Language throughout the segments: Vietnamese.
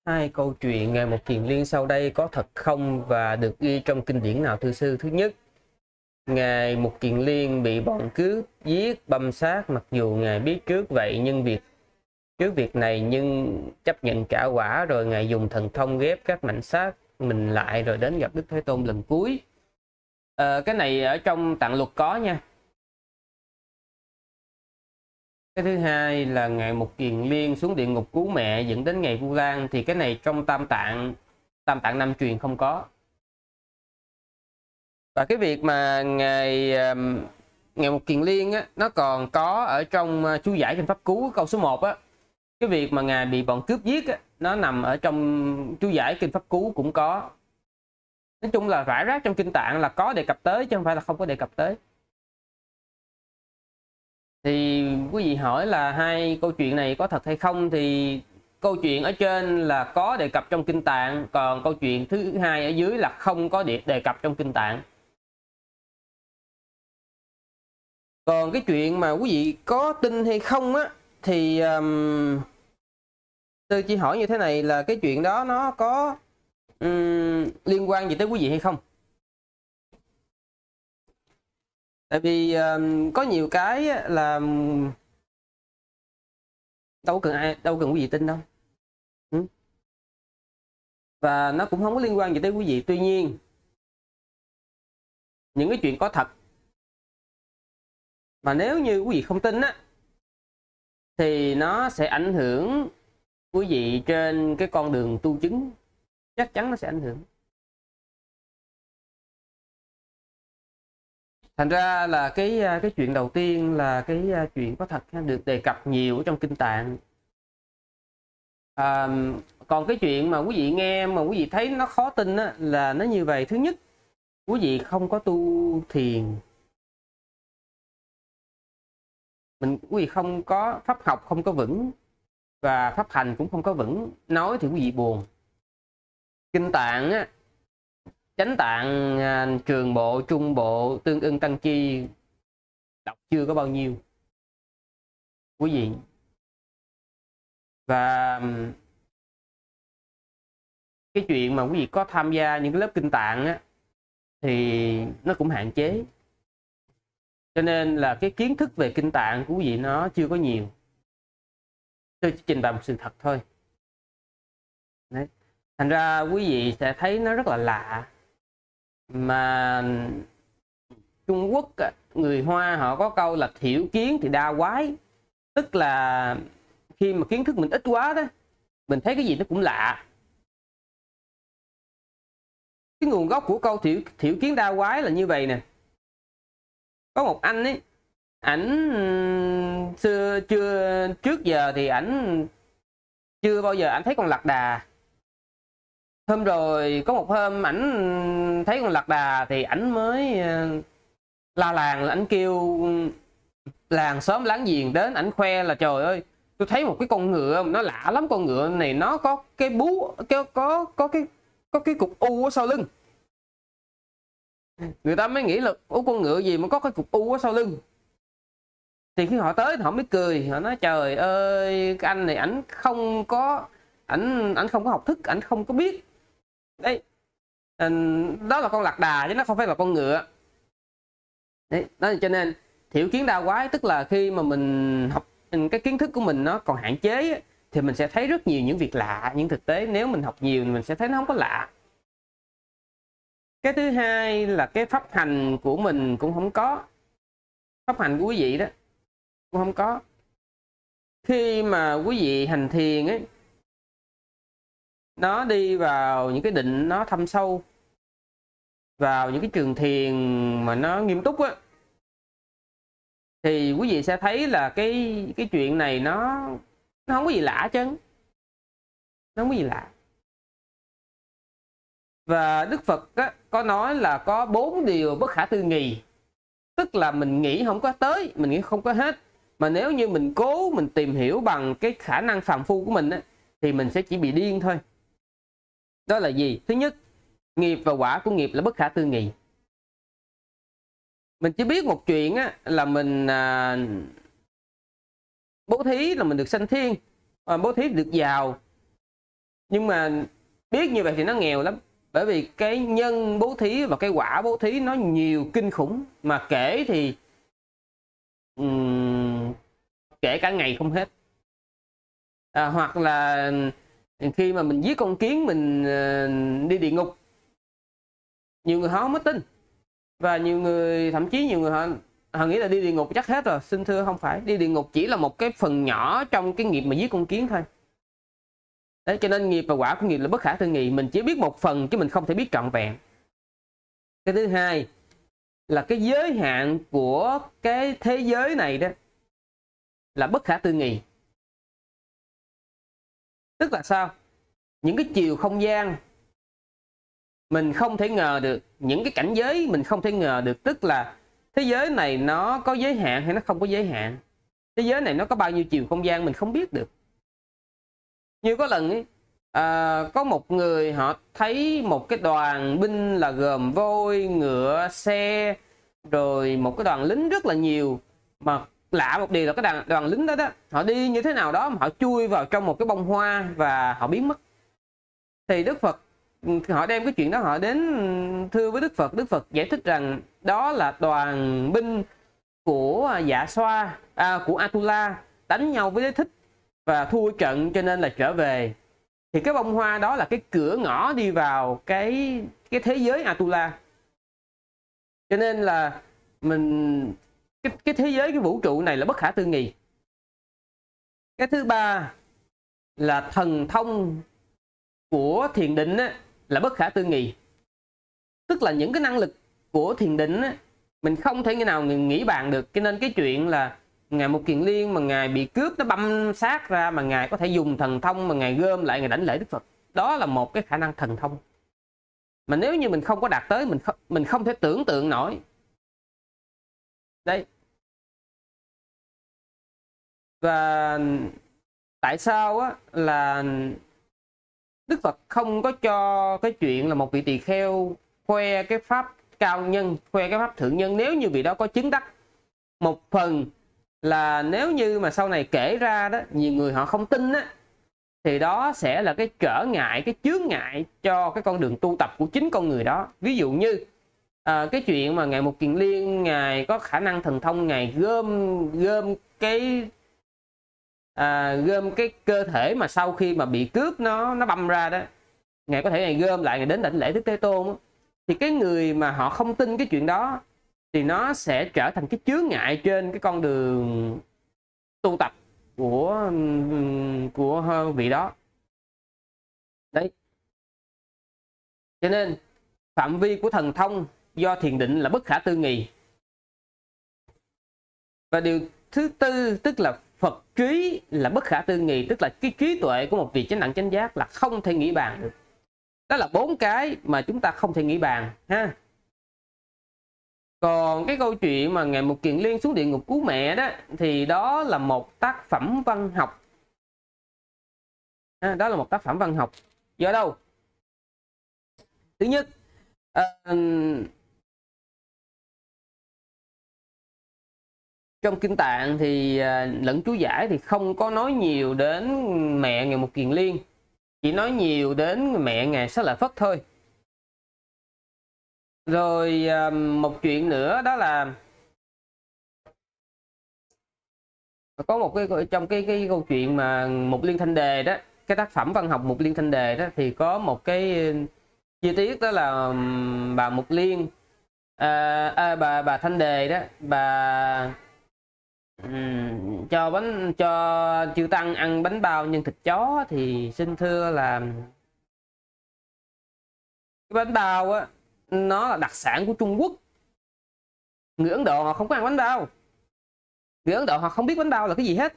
Hai câu chuyện Ngài Mục Kiền Liên sau đây có thật không và được ghi trong kinh điển nào thưa sư? Thứ nhất, Ngài Mục Kiền Liên bị bọn cướp giết băm xác, mặc dù Ngài biết trước vậy nhưng việc này nhưng chấp nhận trả quả, rồi Ngài dùng thần thông ghép các mảnh xác mình lại rồi đến gặp Đức Thế Tôn lần cuối. Cái này ở trong Tạng Luật có nha. Cái thứ hai là Ngài Mục Kiền Liên xuống địa ngục cứu mẹ dẫn đến ngày Vu Lan, thì cái này trong Tam Tạng Năm truyền không có. Và cái việc mà Ngài Mục Kiền Liên á, nó còn có ở trong chú giải kinh Pháp Cú câu số 1 á. Cái việc mà Ngài bị bọn cướp giết á, nó nằm ở trong chú giải kinh Pháp Cú cũng có. Nói chung là rải rác trong kinh Tạng là có đề cập tới chứ không phải là không có đề cập tới. Thì quý vị hỏi là hai câu chuyện này có thật hay không, thì câu chuyện ở trên là có đề cập trong kinh Tạng, còn câu chuyện thứ hai ở dưới là không có đề cập trong kinh Tạng. Còn cái chuyện mà quý vị có tin hay không á, thì tôi chỉ hỏi như thế này là cái chuyện đó nó có liên quan gì tới quý vị hay không? Tại vì có nhiều cái là đâu cần quý vị tin đâu. Và nó cũng không có liên quan gì tới quý vị. Tuy nhiên những cái chuyện có thật mà nếu như quý vị không tin á, thì nó sẽ ảnh hưởng quý vị trên cái con đường tu chứng. Chắc chắn nó sẽ ảnh hưởng. Thành ra là cái chuyện đầu tiên là cái chuyện có thật được đề cập nhiều ở trong kinh Tạng. Còn cái chuyện mà quý vị nghe mà quý vị thấy nó khó tin á, là nó như vậy. Thứ nhất, quý vị không có tu thiền, quý vị không có pháp học không có vững, và pháp hành cũng không có vững. Nói thì quý vị buồn. Kinh Tạng á, Chánh Tạng, Trường Bộ, Trung Bộ, Tương Ưng, Tăng Chi đọc chưa có bao nhiêu quý vị. Và cái chuyện mà quý vị có tham gia những cái lớp kinh Tạng á, thì nó cũng hạn chế. Cho nên là cái kiến thức về kinh Tạng của quý vị nó chưa có nhiều. Tôi chỉ trình bày một sự thật thôi. Đấy. Thành ra quý vị sẽ thấy nó rất là lạ. Mà Trung Quốc, người Hoa họ có câu là thiểu kiến thì đa quái. Tức là khi mà kiến thức mình ít quá đó, mình thấy cái gì nó cũng lạ. Cái nguồn gốc của câu thiểu kiến đa quái là như vậy nè. Có một anh ấy, ảnh trước giờ thì ảnh chưa bao giờ ảnh thấy con lạc đà. Hôm rồi có một hôm ảnh thấy con lạc đà thì ảnh mới la làng, ảnh kêu làng xóm láng giềng đến, ảnh khoe là trời ơi, tôi thấy một cái con ngựa nó lạ lắm, con ngựa này nó có cái bú, có cái cục u ở sau lưng. Người ta mới nghĩ là con ngựa gì mà có cái cục u ở sau lưng. Thì khi họ tới họ mới cười, họ nói trời ơi, cái anh này ảnh không có học thức, ảnh không có biết. Đấy, đó là con lạc đà chứ nó không phải là con ngựa. Đấy, đó cho nên thiểu kiến đa quái, tức là khi mà mình học, cái kiến thức của mình nó còn hạn chế thì mình sẽ thấy rất nhiều những việc lạ. Nhưng thực tế nếu mình học nhiều thì mình sẽ thấy nó không có lạ. Cái thứ hai là cái pháp hành của mình cũng không có. Pháp hành của quý vị đó cũng không có. Khi mà quý vị hành thiền ấy, nó đi vào những cái định nó thâm sâu, vào những cái trường thiền mà nó nghiêm túc á, thì quý vị sẽ thấy là cái chuyện này nó không có gì lạ chứ. Nó không có gì lạ. Và Đức Phật á, có nói là có 4 điều bất khả tư nghị. Tức là mình nghĩ không có tới, mình nghĩ không có hết. Mà nếu như mình cố mình tìm hiểu bằng cái khả năng phàm phu của mình á, thì mình sẽ chỉ bị điên thôi. Đó là gì? Thứ nhất, nghiệp và quả của nghiệp là bất khả tư nghị. Mình chỉ biết một chuyện á, là mình bố thí là mình được sanh thiên, bố thí được giàu. Nhưng mà biết như vậy thì nó nghèo lắm, bởi vì cái nhân bố thí và cái quả bố thí nó nhiều kinh khủng, mà kể thì kể cả ngày không hết. Hoặc là khi mà mình giết con kiến mình đi địa ngục, nhiều người họ không có tin, và nhiều người, thậm chí nhiều người họ nghĩ là đi địa ngục chắc hết rồi. Xin thưa không phải, đi địa ngục chỉ là một cái phần nhỏ trong cái nghiệp mà giết con kiến thôi. Đấy, cho nên nghiệp và quả của nghiệp là bất khả tư nghị, mình chỉ biết một phần chứ mình không thể biết trọn vẹn. Cái thứ hai là cái giới hạn của cái thế giới này đó là bất khả tư nghị. Tức là sao? Những cái chiều không gian mình không thể ngờ được, những cái cảnh giới mình không thể ngờ được. Tức là thế giới này nó có giới hạn hay nó không có giới hạn, thế giới này nó có bao nhiêu chiều không gian mình không biết được. Như có lần ấy, có một người họ thấy một cái đoàn binh là gồm voi, ngựa, xe, rồi một cái đoàn lính rất là nhiều. Mà lạ một điều là cái đoàn lính đó họ đi như thế nào đó mà họ chui vào trong một cái bông hoa và họ biến mất. Thì Đức Phật họ đem cái chuyện đó họ đến thưa với Đức Phật. Đức Phật giải thích rằng đó là đoàn binh của Dạ Xoa, của Atula đánh nhau với Đế Thích và thua trận cho nên là trở về. Thì cái bông hoa đó là cái cửa ngõ đi vào cái thế giới Atula. Cho nên là mình cái thế giới, cái vũ trụ này là bất khả tư nghị. Cái thứ ba là thần thông của thiền định là bất khả tư nghị. Tức là những cái năng lực của thiền định mình không thể nào nghĩ bàn được. Cho nên cái chuyện là Ngài Mục Kiền Liên mà Ngài bị cướp nó băm xác ra mà Ngài có thể dùng thần thông mà Ngài gom lại Ngài đánh lễ Đức Phật, đó là một cái khả năng thần thông mà nếu như mình không có đạt tới, mình không thể tưởng tượng nổi. Đấy. Và tại sao là Đức Phật không có cho cái chuyện là một vị tỳ kheo khoe cái pháp cao nhân, khoe cái pháp thượng nhân nếu như vị đó có chứng đắc? Một phần là nếu như mà sau này kể ra đó, nhiều người họ không tin thì đó sẽ là cái trở ngại, cái chướng ngại cho cái con đường tu tập của chính con người đó. Ví dụ như cái chuyện mà Ngài Mục Kiền Liên Ngài có khả năng thần thông, Ngài gom cái cơ thể mà sau khi mà bị cướp nó băm ra đó, Ngài có thể Ngài gom lại, Ngài đến đảnh lễ Đức Thế Tôn đó. Thì cái người mà họ không tin cái chuyện đó thì nó sẽ trở thành cái chướng ngại trên cái con đường tu tập của vị đó. Đấy. Cho nên phạm vi của thần thông do thiền định là bất khả tư nghị. Và điều thứ tư tức là Phật trí là bất khả tư nghị, tức là cái trí tuệ của một vị chánh đẳng chánh giác là không thể nghĩ bàn được. Đó là 4 cái mà chúng ta không thể nghĩ bàn ha. Còn cái câu chuyện mà Ngài Mục Kiền Liên xuống địa ngục cứu mẹ đó thì đó là một tác phẩm văn học. Đó là một tác phẩm văn học. Do đâu? Thứ nhất, trong Kinh Tạng thì lẫn chú giải thì không có nói nhiều đến mẹ Ngài Mục Kiền Liên, chỉ nói nhiều đến mẹ Ngài Xá Lợi Phất thôi. Rồi một chuyện nữa đó là có một cái trong cái câu chuyện mà Mục Liên Thanh Đề đó, cái tác phẩm văn học Mục Liên Thanh Đề đó thì có một cái chi tiết đó là bà Mục Liên bà Thanh Đề đó, bà cho chư tăng ăn bánh bao nhân thịt chó. Thì xin thưa là cái bánh bao nó là đặc sản của Trung Quốc. Người Ấn Độ họ không có ăn bánh bao, người Ấn Độ họ không biết bánh bao là cái gì hết.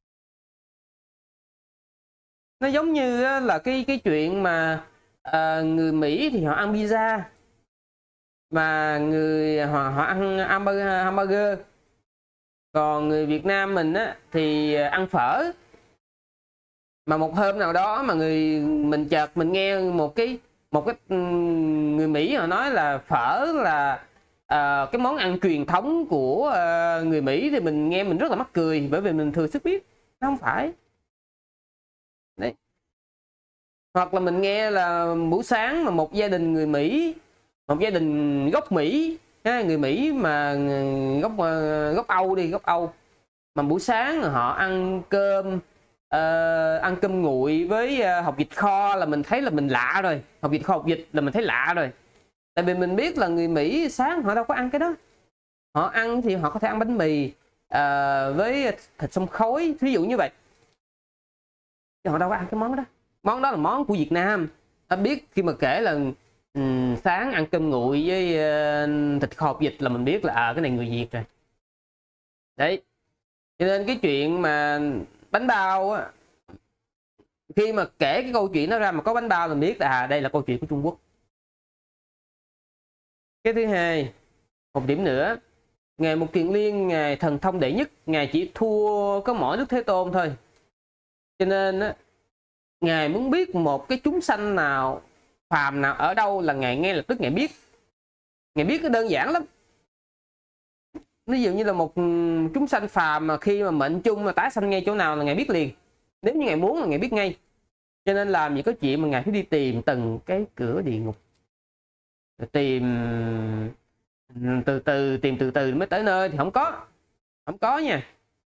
Nó giống như là cái chuyện mà người Mỹ thì họ ăn pizza, mà họ ăn hamburger. Còn người Việt Nam mình thì ăn phở. Mà một hôm nào đó mà mình chợt mình nghe một cái người Mỹ họ nói là phở là cái món ăn truyền thống của người Mỹ, thì mình nghe mình rất là mắc cười, bởi vì mình thừa sức biết nó không phải. Đấy. Hoặc là mình nghe là buổi sáng mà một gia đình người Mỹ, một gia đình gốc Mỹ, người Mỹ mà gốc Âu đi, gốc Âu, mà buổi sáng họ ăn cơm nguội với hột vịt kho là mình thấy là mình lạ rồi. Hột vịt kho, hột vịt là mình thấy lạ rồi. Tại vì mình biết là người Mỹ sáng họ đâu có ăn cái đó. Họ ăn thì họ có thể ăn bánh mì với thịt xông khói, ví dụ như vậy. Chứ họ đâu có ăn cái món đó. Món đó là món của Việt Nam. Ta biết khi mà kể là sáng ăn cơm nguội với thịt kho hột vịt là mình biết là cái này người Việt rồi. Đấy. Cho nên cái chuyện mà bánh bao á, khi mà kể cái câu chuyện nó ra mà có bánh bao là mình biết là đây là câu chuyện của Trung Quốc. Cái thứ hai, một điểm nữa, Ngài Mục Kiền Liên, Ngài thần thông đệ nhất, Ngài chỉ thua có mỗi Đức Thế Tôn thôi. Cho nên á, Ngài muốn biết một cái chúng sanh nào, phàm nào ở đâu là Ngài ngay lập tức Ngài biết. Ngài biết cái đơn giản lắm. Ví dụ như là một chúng sanh phàm mà khi mà mệnh chung mà tái sanh ngay chỗ nào là Ngài biết liền. Nếu như Ngài muốn là Ngài biết ngay. Cho nên làm gì có chuyện mà Ngài phải đi tìm từng cái cửa địa ngục, tìm từ từ mới tới nơi thì không có nha.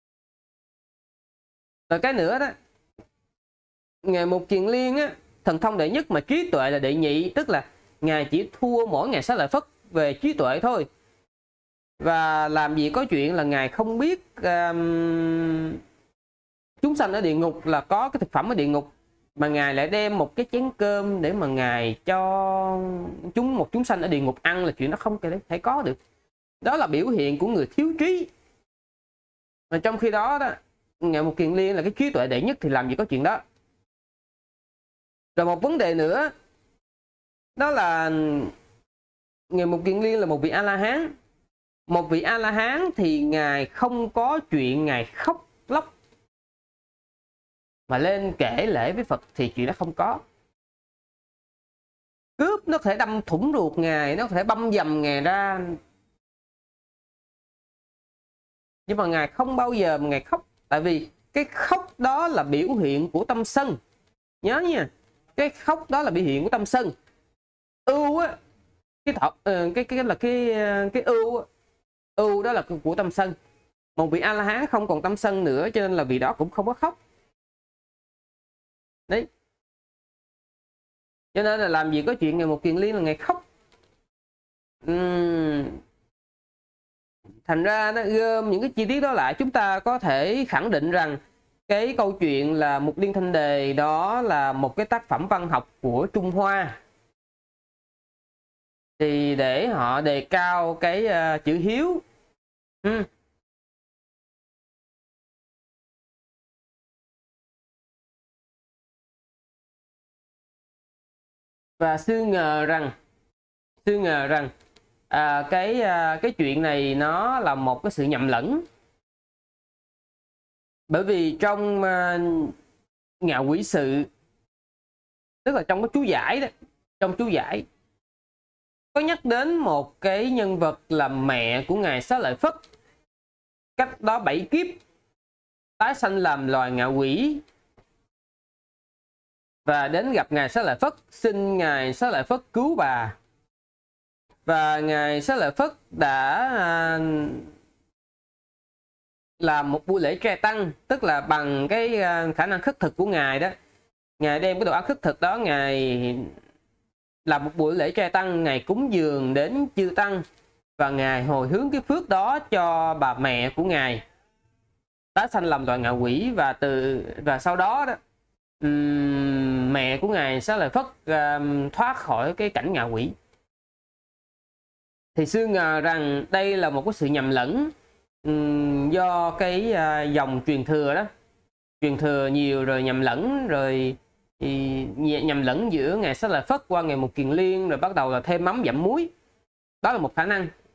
Rồi cái nữa đó, Ngài Mục Kiền Liên á, thần thông đệ nhất mà trí tuệ là đệ nhị, tức là Ngài chỉ thua mỗi Ngài Xá Lợi Phất về trí tuệ thôi. Và làm gì có chuyện là Ngài không biết chúng sanh ở địa ngục là có cái thực phẩm ở địa ngục, mà Ngài lại đem một cái chén cơm để mà Ngài cho một chúng sanh ở địa ngục ăn, là chuyện đó không thể có được. Đó là biểu hiện của người thiếu trí. Mà trong khi đó đó, Ngài Mục Kiền Liên là cái trí tuệ đệ nhất thì làm gì có chuyện đó. Rồi một vấn đề nữa, đó là Ngài Mục Kiền Liên là một vị A-la-hán. Một vị A-la-hán thì Ngài không có chuyện Ngài khóc lóc mà lên kể lễ với Phật, thì chuyện đó không có. Cướp nó có thể đâm thủng ruột Ngài, nó có thể băm dầm Ngài ra, nhưng mà Ngài không bao giờ mà Ngài khóc. Tại vì cái khóc đó là biểu hiện của tâm sân. Nhớ nha, cái khóc đó là biểu hiện của tâm sân. Ưu á, cái ưu đó là của tâm sân. Một vị A-la-hán không còn tâm sân nữa, cho nên là vị đó cũng không có khóc. Đấy. Cho nên là làm gì có chuyện Ngài Mục Kiền Liên là Ngài khóc. Thành ra nó gom những cái chi tiết đó lại, chúng ta có thể khẳng định rằng cái câu chuyện là Mục Liên Thanh Đề đó là một cái tác phẩm văn học của Trung Hoa. Thì để họ đề cao cái chữ hiếu. Và sư ngờ rằng cái chuyện này nó là một cái sự nhầm lẫn. Bởi vì trong Ngạo Quỷ Sự, tức là trong cái chú giải đó, trong chú giải có nhắc đến một cái nhân vật là mẹ của Ngài Xá Lợi Phất, cách đó 7 kiếp tái sanh làm loài ngạ quỷ, và đến gặp Ngài Xá Lợi Phất, xin Ngài Xá Lợi Phất cứu bà. Và Ngài Xá Lợi Phất đã làm một buổi lễ trai tăng, tức là bằng cái khả năng khất thực của Ngài đó, Ngài đem cái đồ ăn khất thực đó, Ngài làm một buổi lễ trai tăng, Ngài cúng dường đến chư tăng, và Ngài hồi hướng cái phước đó cho bà mẹ của Ngài tái sanh làm loài ngạ quỷ. Và sau đó đó mẹ của Ngài Xá Lợi Phất thoát khỏi cái cảnh ngạ quỷ. Thì sư ngờ rằng đây là một cái sự nhầm lẫn do cái dòng truyền thừa đó, truyền thừa nhiều rồi nhầm lẫn, rồi thì nhầm lẫn giữa Ngài Xá Lợi Phất qua Ngài Mục Kiền Liên, rồi bắt đầu là thêm mắm dặm muối. Đó là một khả năng.